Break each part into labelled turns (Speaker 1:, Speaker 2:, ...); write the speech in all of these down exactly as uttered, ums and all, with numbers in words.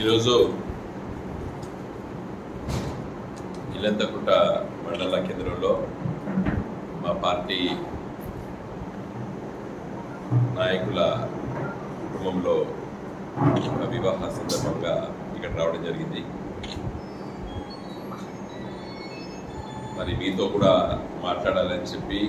Speaker 1: ఈరోజు ఇల్లంతకుంట మండల కేంద్రంలో మా పార్టీ నాయకుల కుటుంబంలో ఒక వివాహ సందర్భంగా ఇక్కడ రావడం జరిగింది. మరి మీతో కూడా మాట్లాడాలని చెప్పి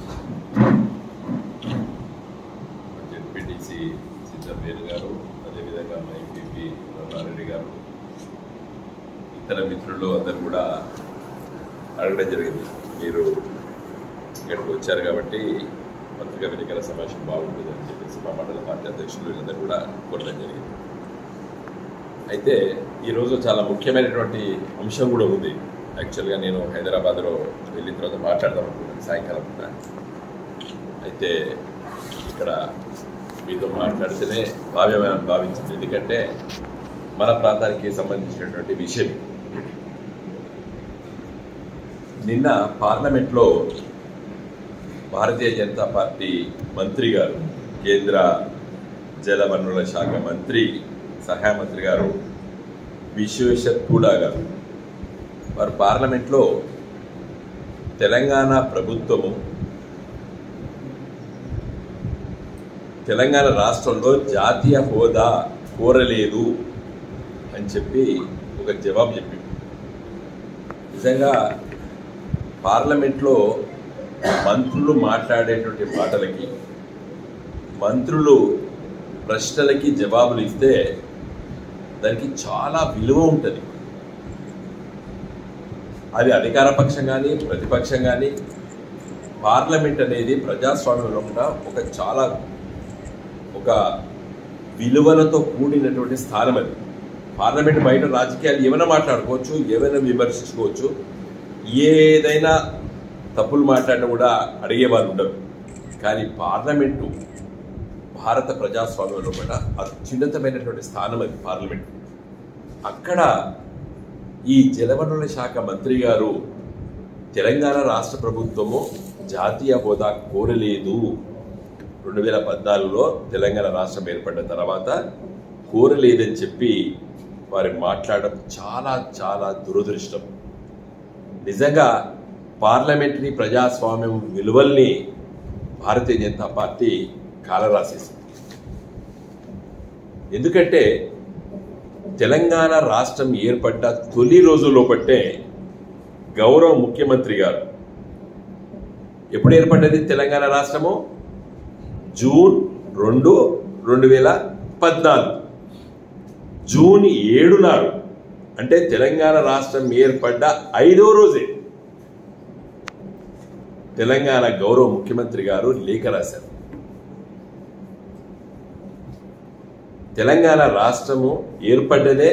Speaker 1: జెడ్పీటీసీ సిద్ధవేలు గారు, అదేవిధంగా మా ఎంపీపీ రమణారెడ్డి గారు, ఇతర మిత్రులు అందరూ కూడా అడగడం జరిగింది. మీరు ఇక్కడికి వచ్చారు కాబట్టి పత్రికా విలేకరుల సమావేశం బాగుంటుంది అని చెప్పేసి మా మండల పార్టీ అధ్యక్షులు వీళ్ళందరూ కూడా కోరడం జరిగింది. అయితే ఈరోజు చాలా ముఖ్యమైనటువంటి అంశం కూడా ఉంది. యాక్చువల్గా నేను హైదరాబాద్లో వెళ్ళిన తర్వాత మాట్లాడదాం అనుకున్నాను సాయంకాలం పూట. అయితే ఇక్కడ మీతో మాట్లాడితేనే భావ్యమైన భావించింది. ఎందుకంటే మన ప్రాంతానికి సంబంధించినటువంటి విషయం. నిన్న పార్లమెంట్లో భారతీయ జనతా పార్టీ మంత్రి గారు, కేంద్ర జల వనరుల శాఖ మంత్రి సహాయ మంత్రి గారు విశ్వేశ్వర్ కూడా గారు వారు పార్లమెంట్లో తెలంగాణ ప్రభుత్వము తెలంగాణ రాష్ట్రంలో జాతీయ హోదా కోరలేదు అని చెప్పి ఒక జవాబు చెప్పింది. నిజంగా పార్లమెంట్లో మంత్రులు మాట్లాడేటువంటి మాటలకి, మంత్రులు ప్రశ్నలకి జవాబులు ఇస్తే దానికి చాలా విలువ ఉంటుంది. అది అధికార పక్షం కానీ ప్రతిపక్షం కానీ, పార్లమెంట్ అనేది ప్రజాస్వామ్యంలో కూడా ఒక చాలా ఒక విలువలతో కూడినటువంటి స్థానం. అది పార్లమెంట్ బయట రాజకీయాలు ఏమైనా మాట్లాడుకోవచ్చు, ఏమైనా విమర్శించుకోవచ్చు, ఏదైనా తప్పులు మాట్లాడినా కూడా అడిగేవాళ్ళు ఉండరు. కానీ పార్లమెంటు భారత ప్రజాస్వామ్యంలో కూడా అత్యున్నతమైనటువంటి స్థానం అది పార్లమెంట్. అక్కడ ఈ జలవనరుల శాఖ మంత్రి గారు తెలంగాణ రాష్ట్ర ప్రభుత్వము జాతీయ హోదా కోరలేదు, రెండు వేల పద్నాలుగులో తెలంగాణ రాష్ట్రం ఏర్పడిన తర్వాత కోరలేదని చెప్పి వారు మాట్లాడడం చాలా చాలా దురదృష్టం. నిజంగా పార్లమెంటరీ ప్రజాస్వామ్యం విలువల్ని భారతీయ జనతా పార్టీ కాలరాసేసింది. ఎందుకంటే తెలంగాణ రాష్ట్రం ఏర్పడ్డ తొలి రోజుల్లో పట్టే గౌరవ ముఖ్యమంత్రి గారు, ఎప్పుడు ఏర్పడ్డది తెలంగాణ రాష్ట్రము? జూన్ రెండు రెండు వేల పద్నాలుగు జూన్ ఏడు నాడు, అంటే తెలంగాణ రాష్ట్రం ఏర్పడ్డ ఐదో రోజే తెలంగాణ గౌరవ ముఖ్యమంత్రి గారు లేఖ రాశారు. తెలంగాణ రాష్ట్రము ఏర్పడ్డదే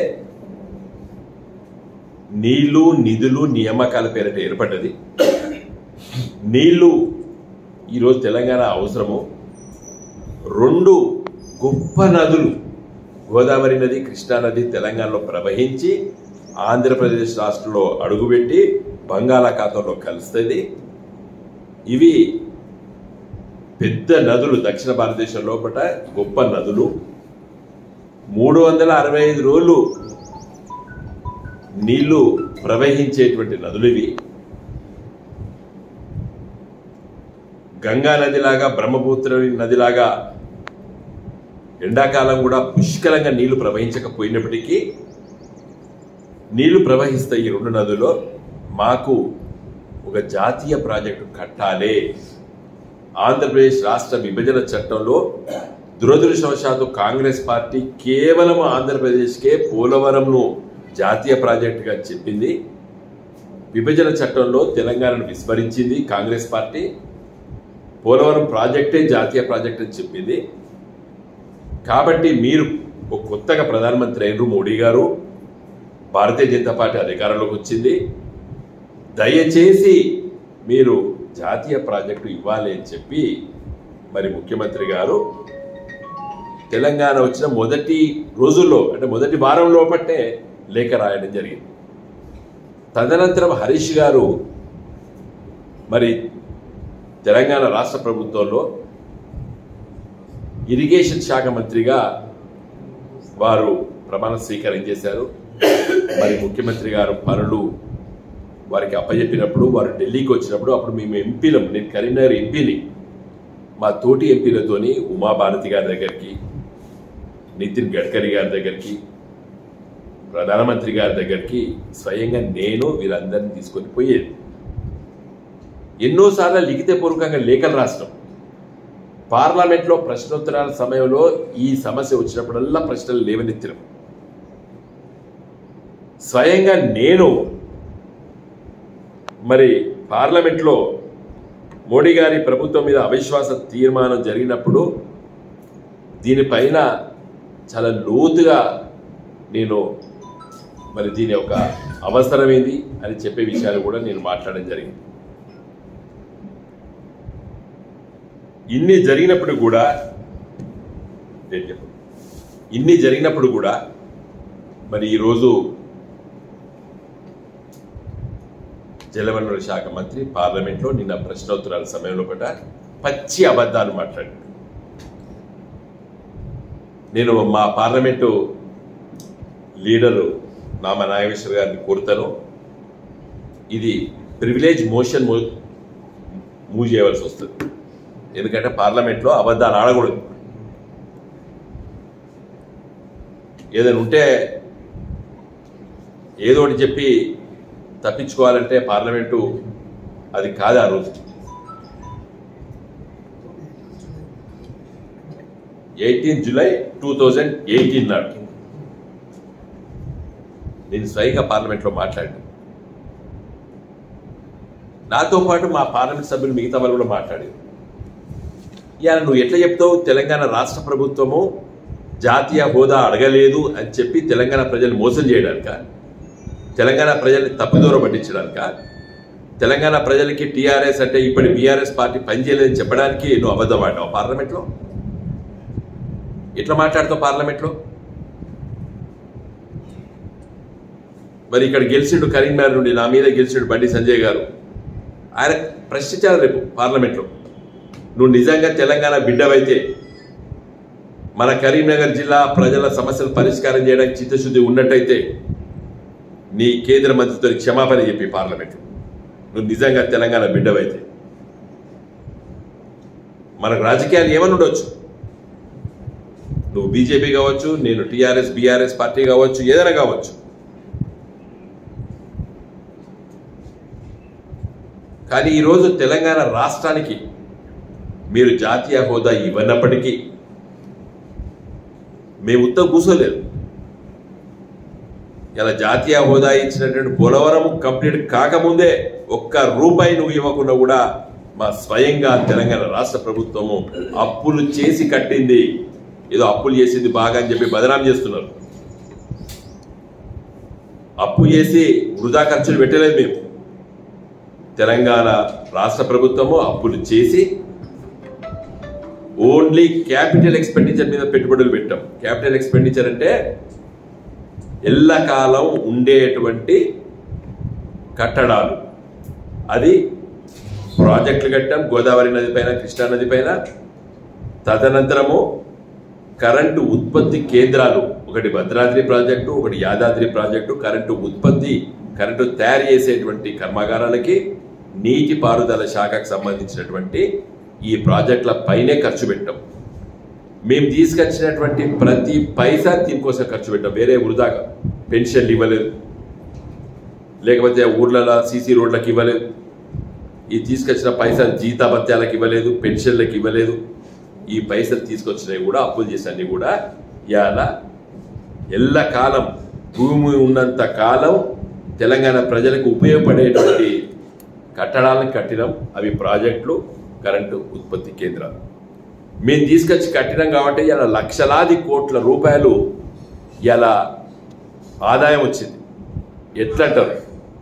Speaker 1: నీళ్లు నిధులు నియామకాల పేరిట ఏర్పడ్డది. నీళ్లు ఈరోజు తెలంగాణ అవసరము. రెండు గొప్ప నదులు, గోదావరి నది, కృష్ణా నది తెలంగాణలో ప్రవహించి ఆంధ్రప్రదేశ్ రాష్ట్రంలో అడుగుపెట్టి బంగాళాఖాతంలో కలుస్తుంది. ఇవి పెద్ద నదులు, దక్షిణ భారతదేశం లోపల గొప్ప నదులు. మూడు వందల అరవై ఐదు రోజులు నీళ్లు ప్రవహించేటువంటి నదులు ఇవి. గంగా నదిలాగా, బ్రహ్మపుత్ర నదిలాగా ఎండాకాలం కూడా పుష్కలంగా నీళ్లు ప్రవహించకపోయినప్పటికీ నీళ్లు ప్రవహిస్తాయి ఈ రెండు నదుల్లో. మాకు ఒక జాతీయ ప్రాజెక్టు కట్టాలి. ఆంధ్రప్రదేశ్ రాష్ట్ర విభజన చట్టంలో దురదృష్టవశాత్తు కాంగ్రెస్ పార్టీ కేవలం ఆంధ్రప్రదేశ్కే పోలవరంను జాతీయ ప్రాజెక్టుగా చెప్పింది. విభజన చట్టంలో తెలంగాణను విస్మరించింది కాంగ్రెస్ పార్టీ. పోలవరం ప్రాజెక్టే జాతీయ ప్రాజెక్ట్ అని చెప్పింది. కాబట్టి మీరు ఒక కొత్తగా ప్రధానమంత్రి అయినరు మోడీ గారు, భారతీయ జనతా పార్టీ అధికారంలోకి వచ్చింది. దయచేసి మీరు జాతీయ ప్రాజెక్టు ఇవ్వాలి అని చెప్పి మరి ముఖ్యమంత్రి గారు తెలంగాణ వచ్చిన మొదటి రోజుల్లో, అంటే మొదటి వారంలో పట్టే లేఖ రాయడం జరిగింది. తదనంతరం హరీష్ గారు మరి తెలంగాణ రాష్ట్ర ప్రభుత్వంలో ఇరిగేషన్ శాఖ మంత్రిగా వారు ప్రమాణ స్వీకారం చేశారు. మరి ముఖ్యమంత్రి గారు పనులు వారికి అప్పచెప్పినప్పుడు వారు ఢిల్లీకి వచ్చినప్పుడు అప్పుడు మేము ఎంపీలం, నేను కరీంనగర్ ఎంపీని, మా తోటి ఎంపీలతోని ఉమాభారతి గారి దగ్గరికి, నితిన్ గడ్కరీ గారి దగ్గరికి, ప్రధానమంత్రి గారి దగ్గరికి స్వయంగా నేను వీరందరినీ తీసుకొని పోయేది. ఎన్నోసార్లు లిఖితపూర్వకంగా లేఖలు రాష్ట్రం, పార్లమెంట్లో ప్రశ్నోత్తరాల సమయంలో ఈ సమస్య వచ్చినప్పుడల్లా ప్రశ్నలు లేవనెత్తిన స్వయంగా నేను మరి పార్లమెంట్లో మోడీ గారి ప్రభుత్వం మీద అవిశ్వాస తీర్మానం జరిగినప్పుడు దీనిపైన చాలా లోతుగా నేను మరి దీని యొక్క అవసరం ఏంది అని చెప్పే విషయాలు కూడా నేను మాట్లాడడం జరిగింది. ఇన్ని జరిగినప్పుడు కూడా ఇన్ని జరిగినప్పుడు కూడా మరి ఈరోజు జలవనరుల శాఖ మంత్రి పార్లమెంట్లో నిన్న ప్రశ్నోత్తరాల సమయంలో కూడా పచ్చి అబద్ధాలు మాట్లాడారు. నేను మా పార్లమెంటు లీడరు నామా నాగేశ్వర గారిని కోరుతాను, ఇది ప్రివిలేజ్ మోషన్ మూవ్ చేయవలసి వస్తుంది. ఎందుకంటే పార్లమెంట్లో అబద్ధాలు ఆడకూడదు. ఏదైనా ఉంటే ఏదో ఒకటి చెప్పి తప్పించుకోవాలంటే పార్లమెంటు అది కాదు. ఆ రోజు eighteen July two thousand eighteen నాడు నేను స్వయంగా పార్లమెంట్లో మాట్లాడి, నాతో పాటు మా పార్లమెంట్ సభ్యులు మిగతా వాళ్ళు కూడా మాట్లాడారు. ఇవాళ నువ్వు ఎట్లా చెప్తావు తెలంగాణ రాష్ట్ర ప్రభుత్వము జాతీయ హోదా అడగలేదు అని చెప్పి తెలంగాణ ప్రజలు మోసం చేయడానిక, తెలంగాణ ప్రజల్ని తప్పుదూర పట్టించడానిక, తెలంగాణ ప్రజలకి టీఆర్ఎస్ అంటే ఇప్పటి బీఆర్ఎస్ పార్టీ పనిచేయలేదని చెప్పడానికి నువ్వు అబద్ధం ఆడావు పార్లమెంట్లో? ఎట్లా మాట్లాడతావు పార్లమెంట్లో? మరి ఇక్కడ గెలిచిండు కరీంనగర్ నుండి, నా మీద గెలిచిండు బండి సంజయ్ గారు, ఆయన ప్రశ్నించారు రేపు పార్లమెంట్లో. నువ్వు నిజంగా తెలంగాణ బిడ్డవైతే, మన కరీంనగర్ జిల్లా ప్రజల సమస్యలు పరిష్కారం చేయడానికి చిత్తశుద్ధి ఉన్నట్టయితే నీ కేంద్ర మంత్రితో క్షమాపణ చెప్పి పార్లమెంట్, నువ్వు నిజంగా తెలంగాణ బిడ్డవైతే. మనకు రాజకీయాలు ఏమని ఉండొచ్చు, నువ్వు బీజేపీ కావచ్చు, నేను టీఆర్ఎస్ బీఆర్ఎస్ పార్టీ కావచ్చు, ఏదైనా కావచ్చు, కానీ ఈరోజు తెలంగాణ రాష్ట్రానికి మీరు జాతీయ హోదా ఇవ్వనప్పటికీ మేము ఉత్తరం కూర్చోలేదు. ఇలా జాతీయ హోదా ఇచ్చినటువంటి పోలవరం కంప్లీట్ కాకముందే ఒక్క రూపాయి నువ్వు ఇవ్వకుండా కూడా మా స్వయంగా తెలంగాణ రాష్ట్ర ప్రభుత్వము అప్పులు చేసి కట్టింది, ఏదో అప్పులు చేసింది బాగా అని చెప్పి బదనాం చేస్తున్నారు. అప్పు చేసి వృధా ఖర్చులు పెట్టలేదు మేము. తెలంగాణ రాష్ట్ర ప్రభుత్వము అప్పులు చేసి ఓన్లీ క్యాపిటల్ ఎక్స్పెండిచర్ మీద పెట్టుబడులు పెట్టాం. క్యాపిటల్ ఎక్స్పెండిచర్ అంటే ఎల్లకాలం ఉండేటువంటి కట్టడాలు, అది ప్రాజెక్టులు కట్టాం గోదావరి నది పైన, కృష్ణా నది పైన. తదనంతరము కరెంటు ఉత్పత్తి కేంద్రాలు, ఒకటి భద్రాద్రి ప్రాజెక్టు, ఒకటి యాదాద్రి ప్రాజెక్టు, కరెంటు ఉత్పత్తి కరెంటు తయారు చేసేటువంటి కర్మాగారాలకి నీటి పారుదల శాఖకు సంబంధించినటువంటి ఈ ప్రాజెక్టుల పైనే ఖర్చు పెట్టాం. మేము తీసుకొచ్చినటువంటి ప్రతి పైసా దీనికోసం ఖర్చు పెట్టాం. వేరే వృధాగా పెన్షన్లు ఇవ్వలేదు, లేకపోతే ఊర్లలో సీసీ రోడ్లకు ఇవ్వలేదు, ఈ తీసుకొచ్చిన పైసలు జీతాభత్యాలకు ఇవ్వలేదు, పెన్షన్లకు ఇవ్వలేదు. ఈ పైసలు తీసుకొచ్చినవి కూడా అప్పులు చేసినవి కూడా ఇవాళ ఎల్లకాలం భూమి ఉన్నంత కాలం తెలంగాణ ప్రజలకు ఉపయోగపడేటువంటి కట్టడాలను కట్టినాం. అవి ప్రాజెక్టులు, కరెంటు ఉత్పత్తి కేంద్రాలు మేము తీసుకొచ్చి కట్టినాం. కాబట్టి ఇలా లక్షలాది కోట్ల రూపాయలు ఇలా ఆదాయం వచ్చింది. ఎట్లంటారు,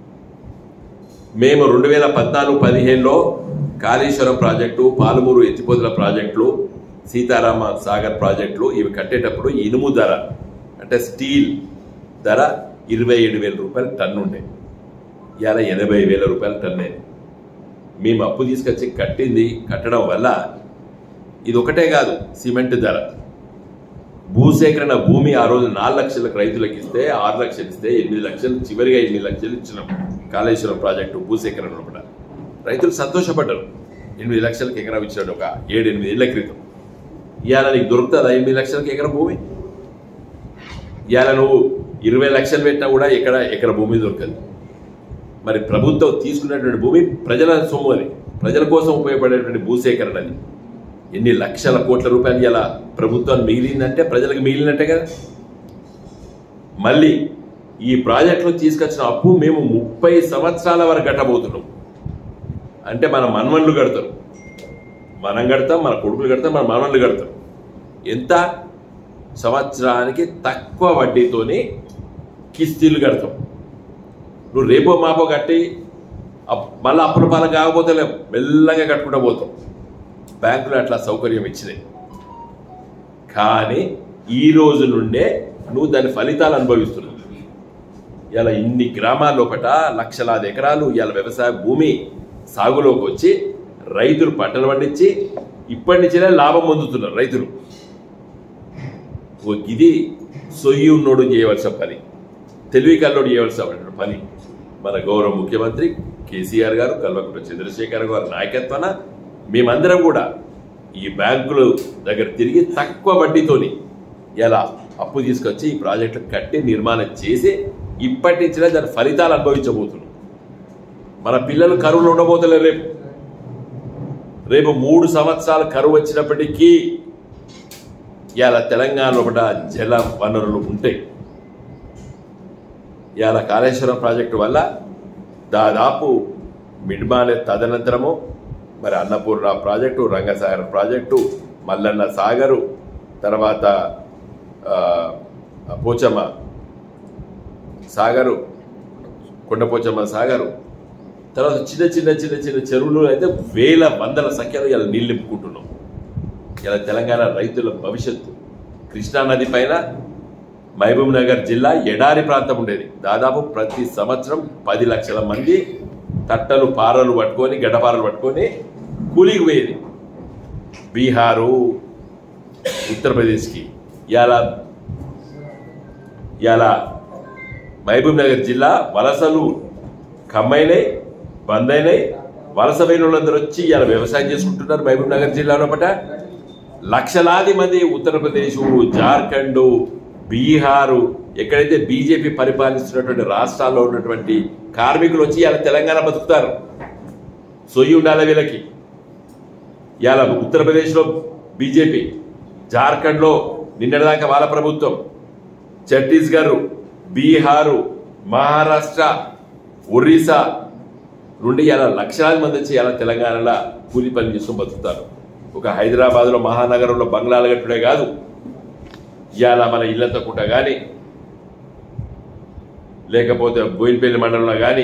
Speaker 1: మేము రెండు వేల పద్నాలుగు పదిహేనులో కాళేశ్వరం ప్రాజెక్టు, పాలమూరు ఎత్తిపోతల ప్రాజెక్టులు, సీతారామ సాగర్ ప్రాజెక్టులు ఇవి కట్టేటప్పుడు ఇనుము ధర అంటే స్టీల్ ధర ఇరవై ఏడు వేల రూపాయలు టన్ను ఉండే, ఇవాళ ఎనభై వేల రూపాయల టన్నే. మేము అప్పు తీసుకొచ్చి కట్టింది, కట్టడం వల్ల ఇది ఒకటే కాదు, సిమెంట్ ధర భూసేకరణ భూమి ఆ రోజు నాలుగు లక్షలకు రైతులకు ఇస్తే ఆరు లక్షలు ఇస్తే ఎనిమిది లక్షలు చివరిగా ఎనిమిది లక్షలు ఇచ్చినాం కాళేశ్వరం ప్రాజెక్టు భూసేకరణ లోపల రైతులు సంతోషపడ్డారు. ఎనిమిది లక్షలకు ఎకరం ఇచ్చినాడు ఒక ఏడు ఎనిమిది ఏళ్ల క్రితం. ఇవాళ నీకు దొరుకుతుందా ఎనిమిది లక్షలకు ఎకరం భూమి? ఇవాళ నువ్వు ఇరవై లక్షలు పెట్టినా కూడా ఎక్కడ ఎకర భూమి దొరకదు. మరి ప్రభుత్వం తీసుకున్నటువంటి భూమి ప్రజల సొమ్ము, అది ప్రజల కోసం ఉపయోగపడేటువంటి భూసేకరణ. అది ఎన్ని లక్షల కోట్ల రూపాయలు ఇలా ప్రభుత్వాన్ని మిగిలిందంటే ప్రజలకు మిగిలినట్టే కదా. మళ్ళీ ఈ ప్రాజెక్టులో తీసుకొచ్చిన అప్పు మేము ముప్పై సంవత్సరాల వరకు కట్టబోతున్నాం. అంటే మన మన్మన్లు కడతారు, మనం కడతాం, మన కొడుకులు కడతాం, మన మన్మన్లు కడతాం. ఎంత? సంవత్సరానికి తక్కువ వడ్డీతోని కిస్తీలు కడతాం. నువ్వు రేపో మాపో కట్టి మళ్ళీ అప్పుల పాలన కాకపోతే మెల్లగా కట్టుకుంటూ పోతాం. బ్యాంకులు అట్లా సౌకర్యం ఇచ్చినాయి. కానీ ఈ రోజు నుండే నువ్వు దాని ఫలితాలు అనుభవిస్తున్నావు. ఇలా ఇన్ని గ్రామాల లోపల లక్షలాది ఎకరాలు ఇలా వ్యవసాయ భూమి సాగులోకి వచ్చి రైతులు పంటలు పండించి ఇప్పటి నుంచే లాభం పొందుతున్నారు రైతులు. ఇది సొయ్యి ఉన్నోడు చేయవలసిన పని, తెలివి కల్లోడు చేయవలసిన పని. మన గౌరవ ముఖ్యమంత్రి కేసీఆర్ గారు, కల్వకుంట్ల చంద్రశేఖర్ గారి నాయకత్వాన మేమందరం కూడా ఈ బ్యాంకుల దగ్గర తిరిగి తక్కువ వడ్డీతోని ఎలా అప్పు తీసుకొచ్చి ఈ ప్రాజెక్టులు కట్టి నిర్మాణం చేసి ఇప్పటి నుంచే దాని ఫలితాలు అనుభవించబోతున్నాం. మన పిల్లలు కరువులో ఉండబోతలేరు. రేపు రేపు మూడు సంవత్సరాలు కరువు వచ్చినప్పటికీ ఇలా తెలంగాణలో కూడా జల వనరులు ఉంటాయి. ఇలా కాళేశ్వరం ప్రాజెక్టు వల్ల దాదాపు మిడ్మానే తదనంతరము మరి అన్నపూర్ణ ప్రాజెక్టు, రంగసాగర్ ప్రాజెక్టు, మల్లన్న సాగరు, తర్వాత పోచమ్మ సాగరు, కొండపోచమ్మ సాగరు, తర్వాత చిన్న చిన్న చిన్న చిన్న చెరువులు అయితే వేల వందల సంఖ్యలో ఇలా నీళ్ళు నింపుకుంటున్నాం. ఇలా తెలంగాణ రైతుల భవిష్యత్తు. కృష్ణానది పైన మహబూబ్ నగర్ జిల్లా ఎడారి ప్రాంతం ఉండేది. దాదాపు ప్రతి సంవత్సరం పది లక్షల మంది తట్టలు పారలు పట్టుకొని గడ్డపారలు పట్టుకొని కూలికి పోయేది బీహారు, ఉత్తరప్రదేశ్కి. ఇలా ఇలా మహబూబ్ నగర్ జిల్లా వలసలు కమ్మైనాయి, బంద్ అయినాయి. వలస వేలులందరూ వచ్చి ఇలా వ్యవసాయం చేసుకుంటున్నారు మహబూబ్ నగర్ జిల్లాలో. పట లక్షలాది మంది ఉత్తరప్రదేశ్, జార్ఖండ్, బీహారు, ఎక్కడైతే బీజేపీ పరిపాలిస్తున్నటువంటి రాష్ట్రాల్లో ఉన్నటువంటి కార్మికులు వచ్చి ఇలా తెలంగాణ బతుకుతారు. సొయ్యి ఉండాలి వీళ్ళకి. ఇలా ఉత్తరప్రదేశ్లో బీజేపీ, జార్ఖండ్లో నిన్నటిదాకా వాళ్ళ ప్రభుత్వం, ఛత్తీస్గఢ్, బీహారు, మహారాష్ట్ర, ఒరిస్సా నుండి ఇలా లక్షలాది మంది వచ్చి ఇలా తెలంగాణలో కూలి పని చేసుకుని బతుకుతారు. ఒక హైదరాబాద్లో మహానగరంలో బంగ్లాలు కట్టుడే కాదు, ఇవాళ మన ఇల్లంతకుంట కానీ లేకపోతే బోయినపల్లి మండలంలో కానీ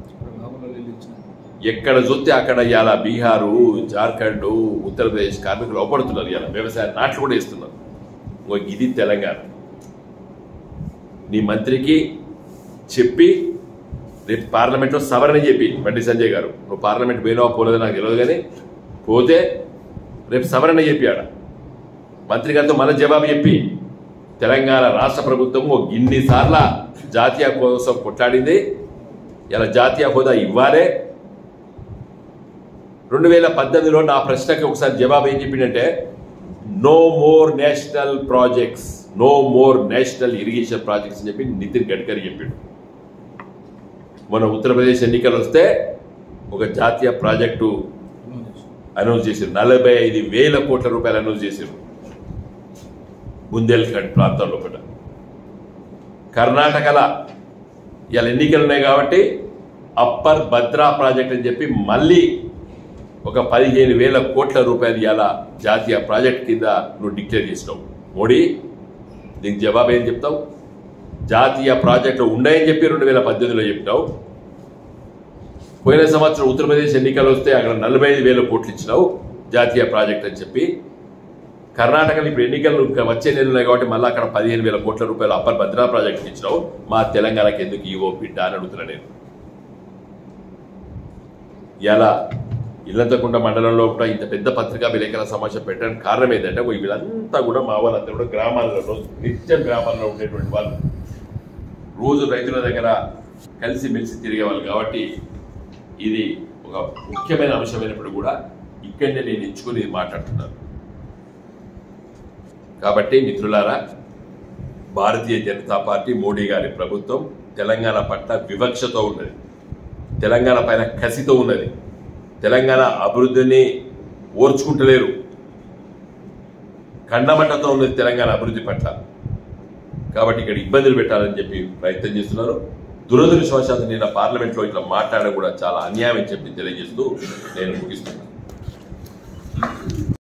Speaker 1: ఎక్కడ చూస్తే అక్కడ ఇవాళ బీహారు, జార్ఖండ్, ఉత్తరప్రదేశ్ కార్మికులు అవపడుతున్నారు. ఇవాళ వ్యవసాయ నాట్లు కూడా ఇస్తున్నారు. ఇది తెలంగాణ. నీ మంత్రికి చెప్పి రేపు పార్లమెంట్లో సవరణ చెప్పి, బండి సంజయ్ గారు నువ్వు పార్లమెంట్ పోయినావా పోలేదో నాకు తెలియదు, కానీ పోతే రేపు సవరణ చెప్పి ఆడ మంత్రి గారితో మన జవాబు చెప్పి, తెలంగాణ రాష్ట్ర ప్రభుత్వం ఇన్నిసార్ల జాతీయ కోసం కొట్లాడింది, ఇలా జాతీయ హోదా ఇవ్వాలే. రెండు వేల పద్దెనిమిదిలో నా ప్రశ్నకి ఒకసారి జవాబు ఏం చెప్పిందంటే, no more national projects, no more national irrigation projects అని చెప్పి నితిన్ గడ్కరీ చెప్పాడు. మన ఉత్తరప్రదేశ్ ఎన్నికలు వస్తే ఒక జాతీయ ప్రాజెక్టు అనౌన్స్ చేశారు. నలభై ఐదు వేల కోట్ల రూపాయలు అనౌన్స్ చేశారు బుందేల్ఖండ్ ప్రాంతంలో. ఒకట కర్ణాటకలో ఇలా ఎన్నికలు ఉన్నాయి కాబట్టి అప్పర్ భద్రా ప్రాజెక్ట్ అని చెప్పి మళ్ళీ ఒక పదిహేను వేల కోట్ల రూపాయలు ఇలా జాతీయ ప్రాజెక్ట్ కింద నువ్వు డిక్లేర్ చేసినావు. మోడీ దీనికి జవాబు ఏం చెప్తావు? జాతీయ ప్రాజెక్టులు ఉన్నాయని చెప్పి రెండు వేల పద్దెనిమిదిలో చెప్పినావు. పోయిన సంవత్సరం ఉత్తరప్రదేశ్ ఎన్నికలు వస్తే అక్కడ నలభై ఐదు వేల కోట్లు ఇచ్చినావు జాతీయ ప్రాజెక్ట్ అని చెప్పి. కర్ణాటకలో ఇప్పుడు ఎన్నికలు ఇంకా వచ్చే నెలలు ఉన్నాయి కాబట్టి మళ్ళీ అక్కడ పదిహేను వేల కోట్ల రూపాయలు అప్పర్ భద్రా ప్రాజెక్ట్ ఇచ్చినావు. మా తెలంగాణకి ఎందుకు ఇవో బిడ్డ అని అడుగుతున్నా నేను. ఇలా ఇల్లంతకుంట మండలంలో కూడా ఇంత పెద్ద పత్రికా విలేకరుల సమావేశం పెట్టడానికి కారణం ఏంటంటే వీళ్ళంతా కూడా మా వాళ్ళంతా కూడా గ్రామాలలో నిత్యం గ్రామాల్లో ఉండేటువంటి వాళ్ళు రోజు రైతుల దగ్గర కలిసి మెలిసి తిరిగేవాళ్ళు కాబట్టి ఇది ఒక ముఖ్యమైన అంశమైనప్పుడు కూడా ఇక్కడనే నేను ఎంచుకుని మాట్లాడుతున్నాను. కాబట్టి మిత్రులారా, భారతీయ జనతా పార్టీ మోడీ గారి ప్రభుత్వం తెలంగాణ పట్ల వివక్షతో ఉన్నది, తెలంగాణ పైన కసితో ఉన్నది, తెలంగాణ అభివృద్ధిని ఓర్చుకుంటలేరు, ఖండమంటతో ఉన్నది తెలంగాణ అభివృద్ధి పట్ల. కాబట్టి ఇక్కడ ఇబ్బందులు పెట్టాలని చెప్పి ప్రయత్నం చేస్తున్నారు. దురదృష్టవశాత్తు నిన్న పార్లమెంట్లో ఇట్లా మాట్లాడడం కూడా చాలా అన్యాయం అని చెప్పి తెలియజేస్తూ నేను ముగిస్తున్నాను.